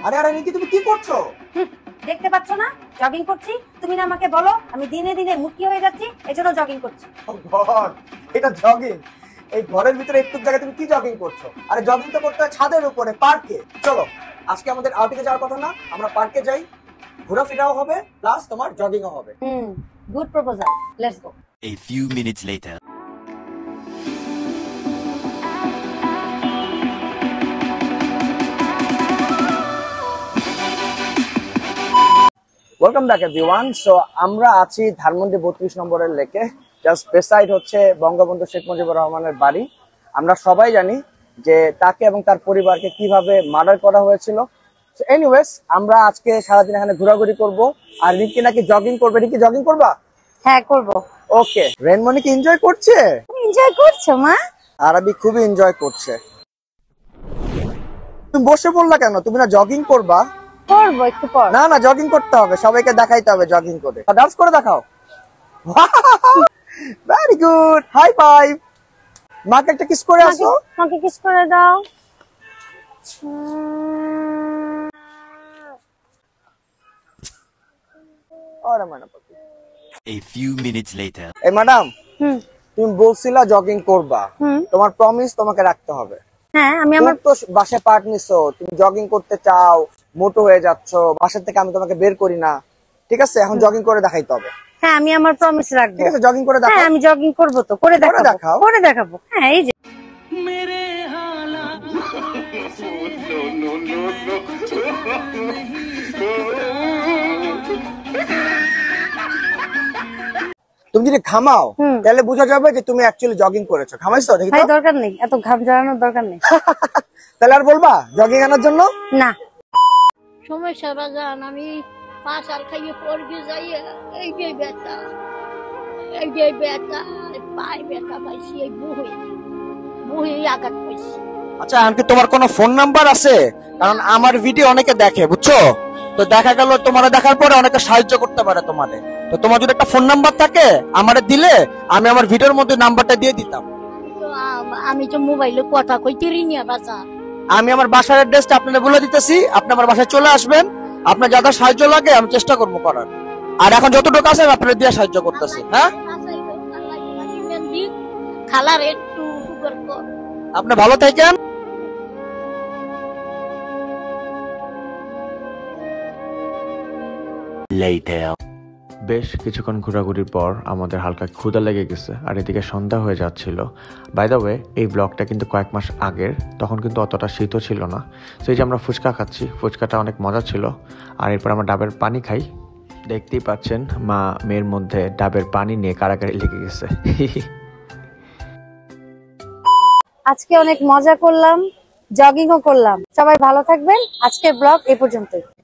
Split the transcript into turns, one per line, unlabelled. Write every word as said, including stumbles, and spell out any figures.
আরে আরে নিকি তুমি কি করছো?
দেখতে পাচ্ছ না জগিং করছি? তুমি না আমাকে বলো আমি দিনে দিনে মুটকি হয়ে যাচ্ছি, এজন্য জগিং করছি।
ও গড, এটা জগিং? এই ঘরের ভিতরে একটু জায়গায় তুমি কি জগিং করছো? আরে জগিং তো করতে হয় ছাদের উপরে, পার্কে। চলো আজকে আমাদের আউটিংয়ে যাওয়ার কথা না, আমরা পার্কে যাই, ঘোরাফেরাও হবে প্লাস তোমার জগিংও হবে।
Hmm, good proposal, let's go.
A few minutes later.
Welcome back everyone. So আমরা আছি ধানমন্ডি বত্রিশ নম্বরের লেকে, জাস্ট বেসাইড হচ্ছে বঙ্গবন্ধু শেখ মুজিবুর রহমানের বাড়ি। আমরা সবাই জানি যে তাকে এবং তার পরিবারকে কিভাবে মার্ডার করা হয়েছিল। সো এনিওয়েজ আমরা আজকে সারাদিন এখানে ঘোরাঘুরি করব, আর রিকি নাকি জগিং করবে। রিকি জগিং করবা?
হ্যাঁ করব।
ওকে, রেনমনি কি এনজয় করছে?
তুমি এনজয় করছো মা?
আরবি খুবই এনজয় করছে। তুমি বসে পড়লা কেন? তুমি না জগিং করবা?
করব একটু পর।
না না, জগিং করতে হবে, সবাইকে দেখাইতে হবে জগিং করে। ডান্স করে দেখাও। Very good, high five. মাকে একটা কিস করে আসো।
মাকে কিস করে দাও।
আরে madam,
A few minutes later.
এই ম্যাডাম,
হুম
তুমি বলছিলা জগিং করবা,
হুম
তোমার প্রমিস তোমাকে রাখতে হবে।
হ্যাঁ আমি আমার
তো বাসায় পার্ট নিছো, তুমি জগিং করতে চাও, মোটো হয়ে যাচ্ছো, বাসা থেকে আমি তোমাকে বের করি না, ঠিক আছে? এখন জগিং করে দেখাইতে হবে।
হ্যাঁ আমি আমার প্রমিস রাখবো।
ঠিক আছে, জগিং করে দেখাও।
হ্যাঁ আমি জগিং করব, তো করে দেখাবো।
দেখাও।
করে দেখাবো। হ্যাঁ এই যে
मेरे हालात
তুমি যদি ঘামাও তাহলে বোঝা যাবে যে তুমি অ্যাকচুয়ালি জগিং করেছো। ঘামাইছো? দেখি
ভাই
তো।
দরকার নেই, এত ঘাম ঝরানোর দরকার নেই।
তাহলে আর বলবা জগিং আনার জন্য?
না
সমস্যা বাজান, আমি পাঁচ সাল খাইয়ে পড়বে যাই, এই যে ব্যথা, এই যে ব্যথা, পায়ে ব্যথা পাইছি, এই বুহে বুহে আঘাত পাইছি।
আচ্ছা, আন্টি তোমার কোনো ফোন নাম্বার আছে? কারণ আমার ভিডিও অনেকে দেখে, বুঝছো তো, দেখা গেল তোমার দেখার পরে অনেকে সাহায্য করতে পারে তোমারে। তো তোমার যদি একটা ফোন নাম্বার থাকে আমারে দিলে আমি আমার ভিডিওর মধ্যে নাম্বারটা দিয়ে দিতাম।
তো আম- আমি তো মোবাইলে কথা কইতে রি না বাজান।
আমি আমার বাসার অ্যাড্রেসটা আপনাদের বলে দিতেছি, আপনি আমার বাসায় চলে আসবেন। আপনার যা যা সাহায্য লাগে আমি চেষ্টা করবো করার। আর এখন যতটুকু আছে আমি আপনাদের দিয়ে সাহায্য করতেছি। হ্যাঁ,
খালার একটু সুগার কর।
আপনি ভালো থাকেন।
Later.
বেশ কিছুক্ষণ ঘোরাঘুরির পর আমাদের হালকা ক্ষুধা লেগে গেছে, আর এদিকে সন্ধ্যা হয়ে যাচ্ছিল। বাই দ্য ওয়ে, এই ব্লগটা কিন্তু কয়েক মাস আগের, তখন কিন্তু অতটা শীতও ছিল না। তো এই যে আমরা ফুচকা খাচ্ছি, ফুচকাটা অনেক মজা ছিল। আর এরপর আমরা ডাবের পানি খাই। দেখতেই পাচ্ছেন মা মেয়ের মধ্যে ডাবের পানি নিয়ে কারাকারি লেগে গেছে।
আজকে অনেক মজা করলাম, জগিংও করলাম। সবাই ভালো থাকবেন। আজকের ব্লগ এই পর্যন্তই।